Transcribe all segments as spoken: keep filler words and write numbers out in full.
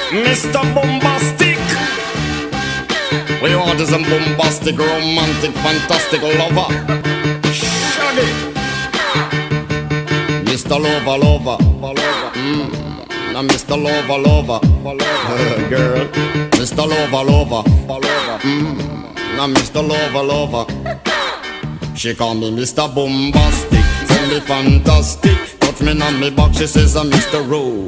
Mister Bombastic. We want is a bombastic, romantic, fantastic lover. Shaggy. Mister Lover, lover, mm. Now Mister Lover, lover, uh, girl. Mister Lover, lover, mm. Now Mister Lover, lover. She call me Mister Bombastic, tell me fantastic. Touch me on me back, she says I'm Mister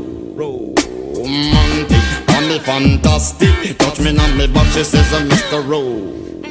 Romantic. Call me fantastic, touch me on me back, she says I'm Mister Rose.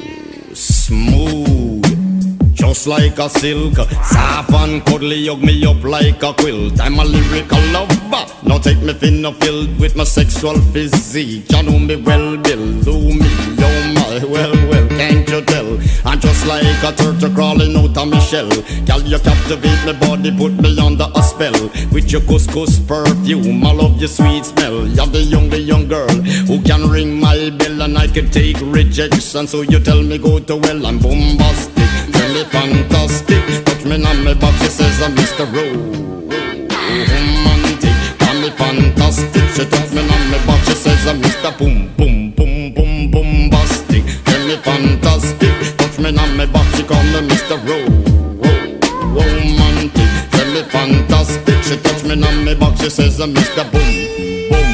Smooth, just like a silk, soft and cuddly, hug me up like a quilt. I'm a lyrical lover, now take me thin or filled with my sexual physique. You know me well, Bill, do me, oh my, well, well, can't you tell? I'm just like a turtle crawling out of my shell. Girl, you captivate my body, put me under a spell. With your couscous perfume, I love your sweet smell. You're the young, the young girl who can ring my bell, and I can take rejection. So you tell me go to well, I'm bombastic, tell me fantastic. Touch me on my back, she says I'm Mister Romantic. Call me fantastic, she touch me on my back, she says I'm Mister Boom, boom, boom, boom, bombastic. Tell me fantastic, touch me on my back, she call me Mister Romantic. Tell me fantastic, she touch me on my back, she says I'm Mister Boom, boom.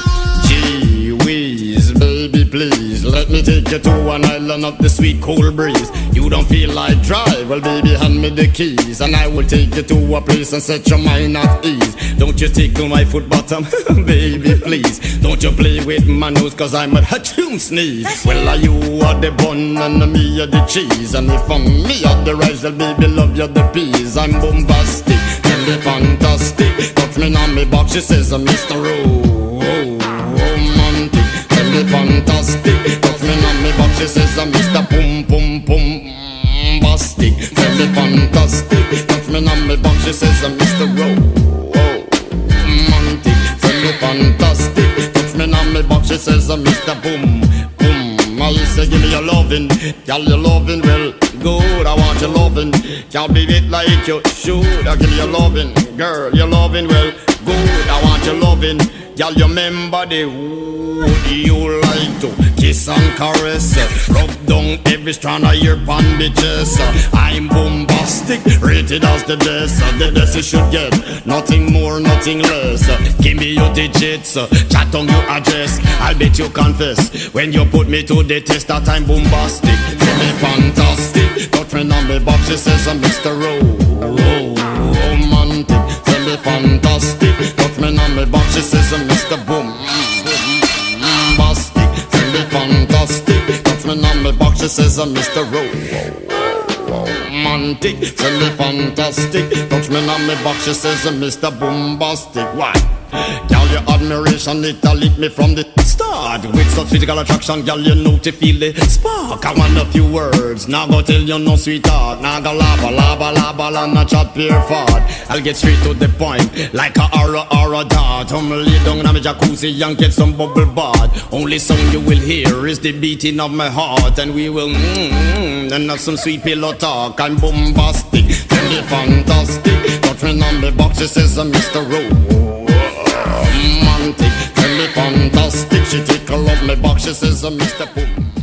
Gee whiz, baby please, let me take you to an island of the sweet cool breeze. You don't feel like drive, well baby hand me the keys, and I will take you to a place and set your mind at ease. Don't you tickle my foot bottom, baby please. Don't you play with my nose, cause I'm a hatchoon sneeze. Well are you are the bun and me are the cheese, and if I'm me are the rice, well baby love you the peas. I'm bombastic, tell me fantastic. Touch me on me back, she says I'm Mister Romantic. Tell me fantastic, touch me on me back, she says I'm Mister Boom, boom, boom. Bombastic, tell me fantastic. Touch me on me back, she says I'm Mister Romantic. Tell me fantastic. Touch me on me back, she says I'm Mister Boom, boom. I say give me your lovin', girl your lovin' well good. I want your lovin', can't be it like you should. I give you your lovin', girl your lovin' well good. I want your lovin', girl you remember the wood you like to kiss and caress, rub down every strand of your bandages. I'm bombastic, rated as the best. The best you should get, nothing more, nothing less. Give me your digits, chat on your address. I'll bet you confess when you put me to the test that I'm bombastic. Tell me fantastic, touch me on me back, she says I'm Mister Romantic. Tell me fantastic, touch me on me back, she says I'm Mister Boom. Fantastic, touch me on me back, she says I'm Mister Romantic. Tell me fantastic, touch me on me back, she says I'm Mister Bombastic. Why? Girl, your admiration, it a lit me from the start. With such physical attraction, girl, you know to feel the spark. I want a few words, now go tell you no sweetheart. Now go lava, lava, lava, and not chat pure fart. I'll get straight to the point, like a aura, aura dart. I'm lay down in my jacuzzi and get some bubble bath. Only song you will hear is the beating of my heart, and we will mmm, and have some sweet pillow talk. I'm bombastic, tell me fantastic. Touch me on me box, she says I'm Mister Romantic. Tell me fantastic, she tickle up my box, she says I'm Mister Boom.